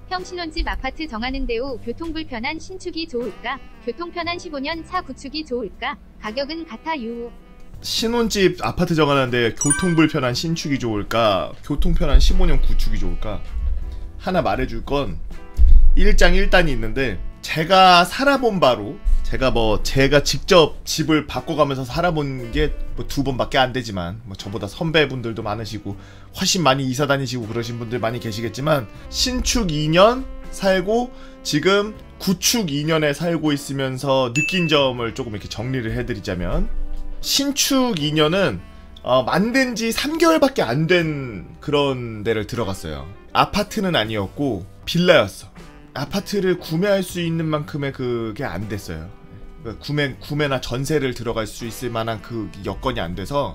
형 신혼집 아파트 정하는데 후 교통불편한 신축이 좋을까? 교통편한 15년 차 구축이 좋을까? 가격은 같아 유. 신혼집 아파트 정하는데 교통불편한 신축이 좋을까? 교통편한 15년 구축이 좋을까? 하나 말해줄 건 일장일단이 있는데, 제가 살아본 바로, 제가 직접 집을 바꿔가면서 살아본 게 뭐 2번밖에 안 되지만, 뭐 저보다 선배분들도 많으시고 훨씬 많이 이사 다니시고 그러신 분들 많이 계시겠지만, 신축 2년 살고 지금 구축 2년에 살고 있으면서 느낀 점을 조금 이렇게 정리를 해드리자면, 신축 2년은 만든 지 3개월밖에 안 된 그런 데를 들어갔어요. 아파트는 아니었고 빌라였어. 아파트를 구매할 수 있는 만큼의 그게 안 됐어요. 구매나 전세를 들어갈 수 있을 만한 그 여건이 안 돼서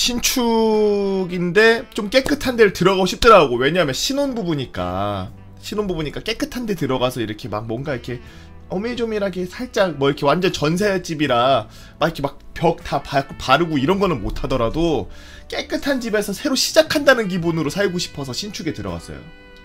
신축인데 좀 깨끗한 데를 들어가고 싶더라고. 왜냐하면 신혼부부니까 깨끗한 데 들어가서 이렇게 막 뭔가 이렇게 어메조밀하게 살짝 뭐 이렇게 완전 전세집이라 막 이렇게 막 벽 다 바르고 이런 거는 못 하더라도 깨끗한 집에서 새로 시작한다는 기분으로 살고 싶어서 신축에 들어갔어요.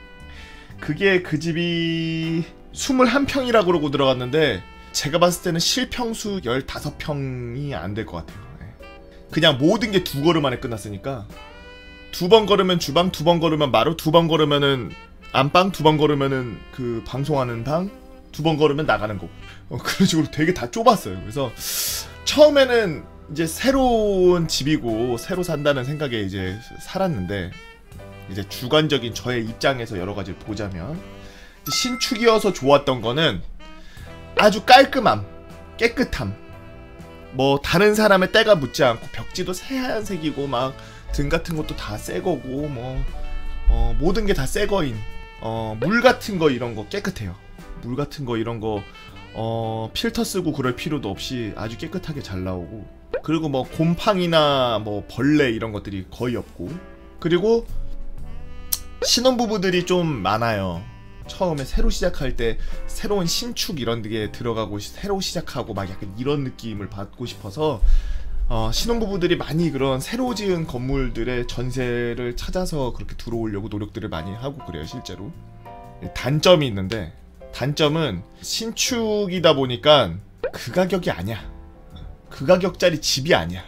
그게 그 집이 21평이라고 그러고 들어갔는데, 제가 봤을 때는 실평수 15평이 안 될 것 같아요. 그냥 모든 게 2걸음 안에 끝났으니까, 2번 걸으면 주방, 2번 걸으면 마루, 2번 걸으면은 안방, 2번 걸으면은 그 방송하는 방, 2번 걸으면 나가는 거고, 그런 식으로 되게 다 좁았어요. 그래서 처음에는 이제 새로운 집이고 새로 산다는 생각에 이제 살았는데, 이제 주관적인 저의 입장에서 여러 가지를 보자면, 신축이어서 좋았던 거는 아주 깔끔함, 깨끗함, 뭐 다른 사람의 때가 묻지 않고 벽지도 새하얀색이고 막 등 같은 것도 다 새 거고 뭐 모든 게 다 새 거인, 물 같은 거 이런 거 깨끗해요. 물 같은 거 이런 거 필터 쓰고 그럴 필요도 없이 아주 깨끗하게 잘 나오고, 그리고 뭐 곰팡이나 뭐 벌레 이런 것들이 거의 없고, 그리고 신혼부부들이 좀 많아요. 처음에 새로 시작할 때 새로운 신축 이런 데 들어가고 새로 시작하고 막 약간 이런 느낌을 받고 싶어서 신혼부부들이 많이 그런 새로 지은 건물들의 전세를 찾아서 그렇게 들어오려고 노력들을 많이 하고 그래요. 실제로 단점이 있는데, 단점은 신축이다 보니까 그 가격이 아니야. 그 가격짜리 집이 아니야.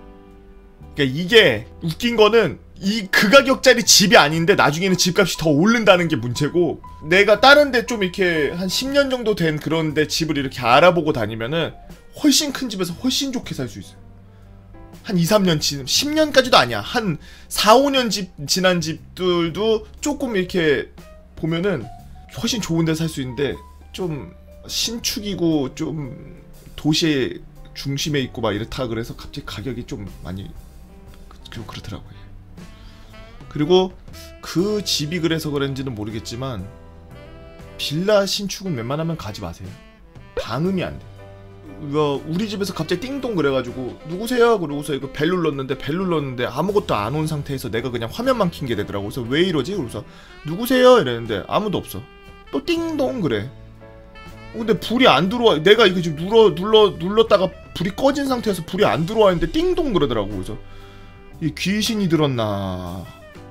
그러니까 이게 웃긴 거는, 그 가격짜리 집이 아닌데 나중에는 집값이 더 오른다는 게 문제고, 내가 다른 데 좀 이렇게 한 10년 정도 된 그런 데 집을 이렇게 알아보고 다니면은 훨씬 큰 집에서 훨씬 좋게 살 수 있어요. 한 2, 3년 지금 10년까지도 아니야. 한 4, 5년 지난 집들도 조금 이렇게 보면은 훨씬 좋은 데 살 수 있는데, 좀 신축이고 좀 도시의 중심에 있고 막 이렇다 그래서 갑자기 가격이 좀 많이 좀 그렇더라고요. 그리고 그 집이 그래서 그런지는 모르겠지만, 빌라 신축은 웬만하면 가지 마세요. 방음이 안 돼. 우리 집에서 갑자기 띵동 그래가지고 누구세요? 그러고서 이거 벨 눌렀는데 아무것도 안 온 상태에서 내가 그냥 화면만 킨 게 되더라고. 그래서 왜 이러지? 그래서 누구세요? 이랬는데 아무도 없어. 또 띵동 그래. 근데 불이 안 들어와. 내가 이거 지금 눌렀다가 불이 꺼진 상태에서 불이 안 들어와 있는데 띵동 그러더라고. 그래서 이 귀신이 들었나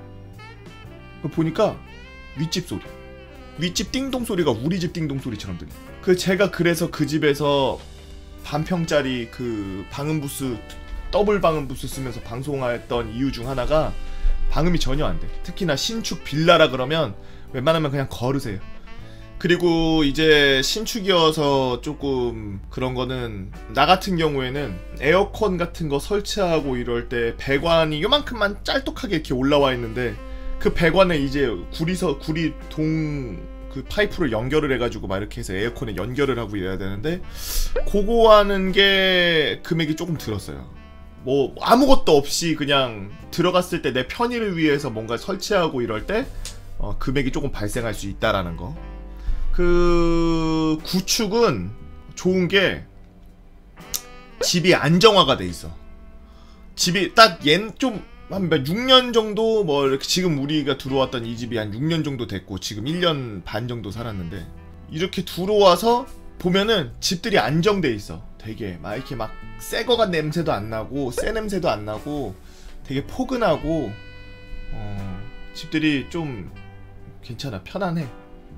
보니까 윗집 소리, 윗집 띵동 소리가 우리 집 띵동 소리처럼 들려. 제가 그래서 그 집에서 반평짜리 그 방음부스, 더블 방음부스 쓰면서 방송했던 이유 중 하나가 방음이 전혀 안 돼. 특히나 신축 빌라라 그러면 웬만하면 그냥 걸으세요. 그리고 이제 신축이어서 조금 그런 거는, 나 같은 경우에는 에어컨 같은 거 설치하고 이럴 때 배관이 요만큼만 짤뚝하게 이렇게 올라와 있는데, 그 배관에 이제 구리동 그 파이프를 연결을 해가지고 막 이렇게 해서 에어컨에 연결을 하고 이래야 되는데, 그거 하는 게 금액이 조금 들었어요. 뭐 아무것도 없이 그냥 들어갔을 때 내 편의를 위해서 뭔가 설치하고 이럴 때 금액이 조금 발생할 수 있다라는 거. 그 구축은 좋은 게 집이 안정화가 돼 있어. 집이 딱 좀 한 6년 정도, 뭐 이렇게 지금 우리가 들어왔던 이 집이 한 6년 정도 됐고 지금 1년 반 정도 살았는데, 이렇게 들어와서 보면은 집들이 안정돼 있어. 되게 막 이렇게 막 새거간 냄새도 안 나고 새 냄새도 안 나고 되게 포근하고 집들이 좀 괜찮아. 편안해.